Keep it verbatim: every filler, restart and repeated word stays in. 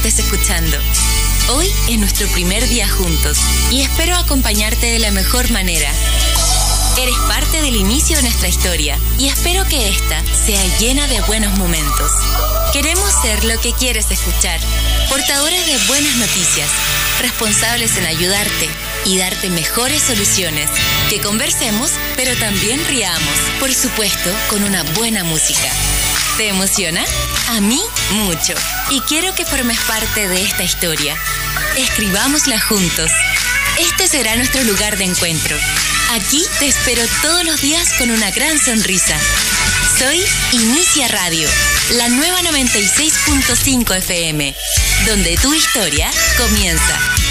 estés escuchando. Hoy es nuestro primer día juntos y espero acompañarte de la mejor manera. Eres parte del inicio de nuestra historia y espero que esta sea llena de buenos momentos. Queremos ser lo que quieres escuchar, portadores de buenas noticias, responsables en ayudarte y darte mejores soluciones. Que conversemos, pero también riamos, por supuesto, con una buena música. ¿Te emociona? A mí, mucho. Y quiero que formes parte de esta historia. Escribámosla juntos. Este será nuestro lugar de encuentro. Aquí te espero todos los días con una gran sonrisa. Soy Inicia Radio, la nueva noventa y seis punto cinco F M, donde tu historia comienza.